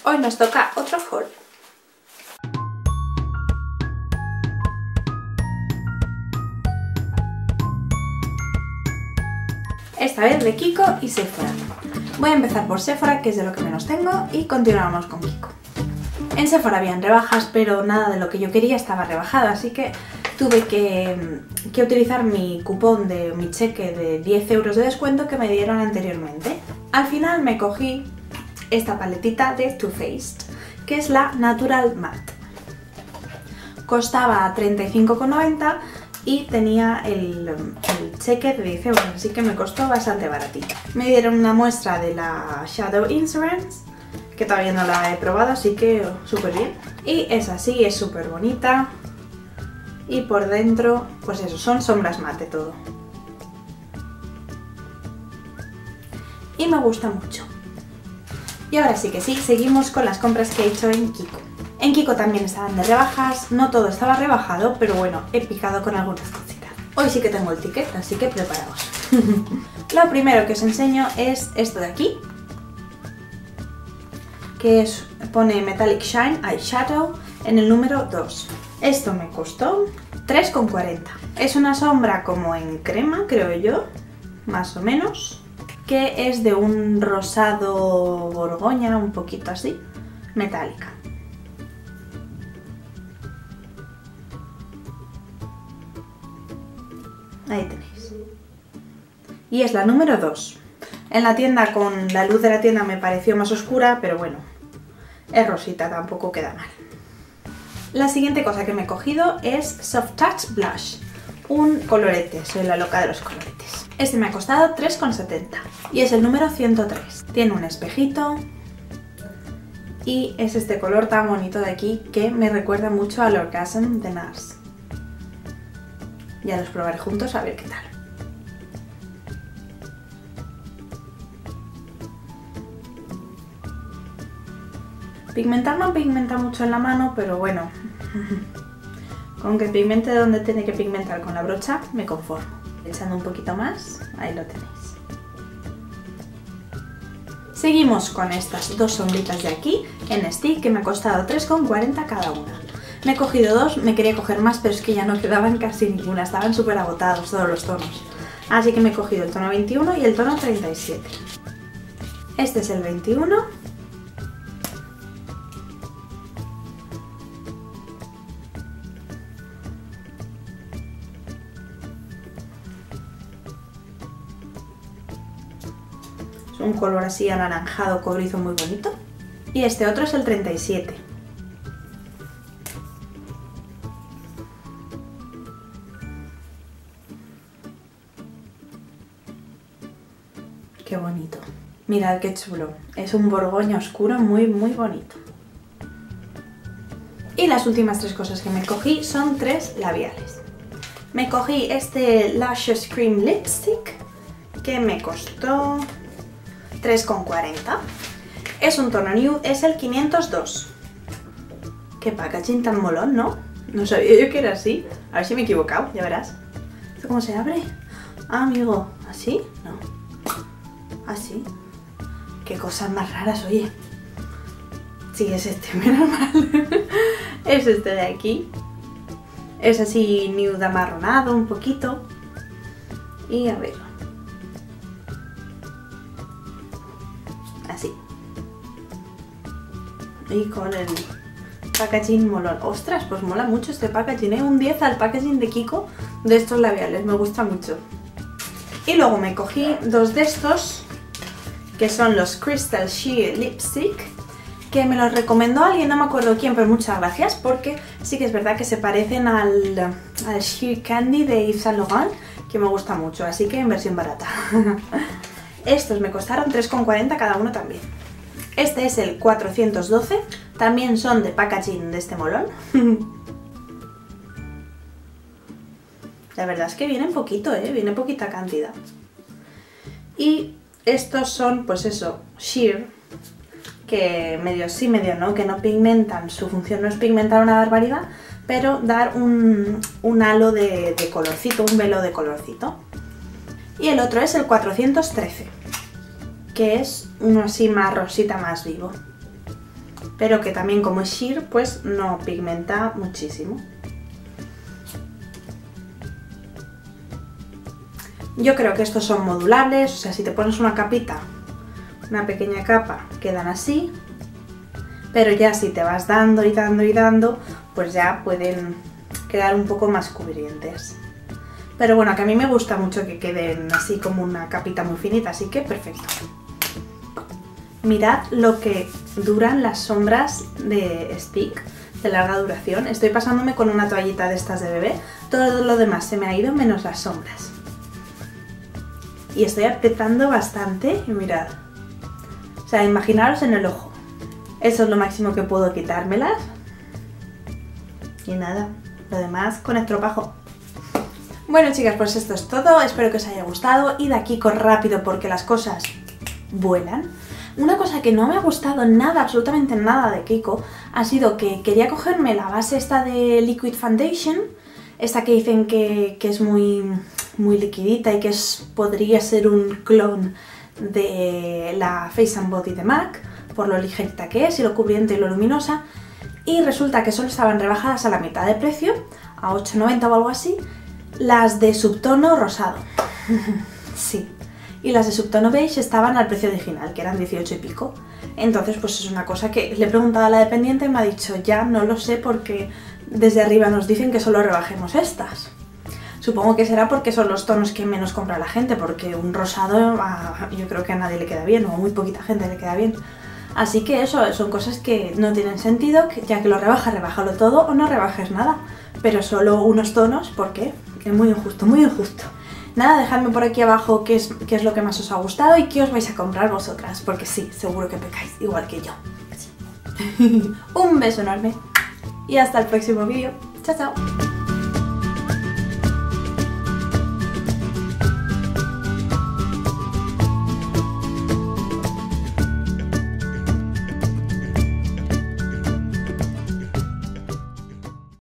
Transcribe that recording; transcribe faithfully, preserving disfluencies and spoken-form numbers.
Hoy nos toca otro haul. Esta vez de Kiko y Sephora. Voy a empezar por Sephora, que es de lo que menos tengo, y continuamos con Kiko. En Sephora habían rebajas, pero nada de lo que yo quería estaba rebajado, así que tuve que, que utilizar mi cupón de mi cheque de diez euros de descuento que me dieron anteriormente. Al final me cogí esta paletita de Too Faced, que es la Natural Matte. Costaba treinta y cinco con noventa y tenía el, el cheque de diez euros, así que me costó bastante baratito. Me dieron una muestra de la Shadow Insurance, que todavía no la he probado, así que súper bien. Y es así, es súper bonita. Y por dentro, pues eso, son sombras mate todo. Y me gusta mucho. Y ahora sí que sí, seguimos con las compras que he hecho en Kiko. En Kiko también estaban de rebajas, no todo estaba rebajado, pero bueno, he picado con algunas cositas. Hoy sí que tengo el ticket, así que preparaos. Lo primero que os enseño es esto de aquí, que es, pone Metallic Shine Eyeshadow en el número dos. Esto me costó tres con cuarenta. Es una sombra como en crema, creo yo, más o menos, que es de un rosado borgoña, un poquito así, metálica. Ahí tenéis. Y es la número dos. En la tienda, con la luz de la tienda me pareció más oscura, pero bueno, es rosita, tampoco queda mal. La siguiente cosa que me he cogido es Soft Touch Blush, un colorete, soy la loca de los coloretes. Este me ha costado tres con setenta y es el número ciento tres. Tiene un espejito y es este color tan bonito de aquí que me recuerda mucho al Orgasm de NARS. Ya los probaré juntos a ver qué tal. Pigmentar no pigmenta mucho en la mano, pero bueno, con que pigmente donde tiene que pigmentar con la brocha, me conformo. Echando un poquito más, ahí lo tenéis. Seguimos con estas dos sombritas de aquí, en stick, que me ha costado tres con cuarenta cada una. Me he cogido dos, me quería coger más, pero es que ya no quedaban casi ninguna, estaban súper agotados todos los tonos. Así que me he cogido el tono veintiuno y el tono treinta y siete. Este es el veintiuno. Es un color así anaranjado cobrizo muy bonito. Y este otro es el treinta y siete. Qué bonito. Mirad qué chulo. Es un borgoña oscuro muy muy bonito. Y las últimas tres cosas que me cogí son tres labiales. Me cogí este Luscious Cream Lipstick, que me costó tres con cuarenta. Es un tono nude, es el quinientos dos. Qué packaging tan molón, ¿no? No sabía yo que era así. A ver si me he equivocado, ya verás. ¿Esto cómo se abre? Ah, amigo, ¿así? No. ¿Así? Qué cosas más raras, oye. Sí, es este, menos mal. Es este de aquí. Es así nude amarronado un poquito. Y a ver. Así. Y con el packaging molón. Ostras, pues mola mucho este packaging, ¿eh? Un diez al packaging de Kiko de estos labiales, me gusta mucho. Y luego me cogí dos de estos, que son los Crystal Sheer Lipstick, que me los recomendó alguien, no me acuerdo quién, pero muchas gracias, porque sí que es verdad que se parecen al, al Sheer Candy de Yves Saint Laurent, que me gusta mucho, así que en versión barata. Estos me costaron tres con cuarenta cada uno también. Este es el cuatrocientos doce, también son de packaging de este molón. La verdad es que vienen poquito, ¿eh? Viene poquita cantidad. Y estos son, pues eso, sheer, que medio sí, medio no, que no pigmentan. Su función no es pigmentar una barbaridad, pero dar un, un halo de, de colorcito, un velo de colorcito. Y el otro es el cuatrocientos trece, que es uno así más rosita, más vivo. pero que también como es sheer pues no pigmenta muchísimo. Yo creo que estos son modulables, o sea, si te pones una capita, una pequeña capa, quedan así, pero ya si te vas dando y dando y dando, pues ya pueden quedar un poco más cubrientes. Pero bueno, que a mí me gusta mucho que queden así como una capita muy finita, así que perfecto. Mirad lo que duran las sombras de Speak, de larga duración. Estoy pasándome con una toallita de estas de bebé, todo lo demás se me ha ido menos las sombras. Y estoy apretando bastante y mirad. O sea, imaginaros en el ojo. Eso es lo máximo que puedo quitármelas. Y nada, lo demás con estropajo. Bueno chicas, pues esto es todo, espero que os haya gustado. Id a Kiko rápido porque las cosas vuelan. Una cosa que no me ha gustado nada, absolutamente nada de Kiko, ha sido que quería cogerme la base esta de Liquid Foundation, esta que dicen que, que es muy, muy liquidita y que es, podría ser un clon de la Face and Body de MAC, por lo ligerita que es y lo cubriente y lo luminosa, y resulta que solo estaban rebajadas a la mitad de precio, a ocho noventa o algo así, las de subtono rosado. Sí. Y las de subtono beige estaban al precio original, que eran dieciocho y pico. Entonces pues es una cosa que le he preguntado a la dependiente y me ha dicho ya no lo sé porque desde arriba nos dicen que solo rebajemos estas. Supongo que será porque son los tonos que menos compra la gente, porque un rosado a, yo creo que a nadie le queda bien, o a muy poquita gente le queda bien. Así que eso, son cosas que no tienen sentido, que ya que lo rebajas, rebájalo todo o no rebajes nada. Pero solo unos tonos, ¿por qué? Es muy injusto, muy injusto. Nada, dejadme por aquí abajo qué es, qué es lo que más os ha gustado y qué os vais a comprar vosotras, porque sí, seguro que pecáis, igual que yo. Sí. Un beso enorme y hasta el próximo vídeo. Chao, chao.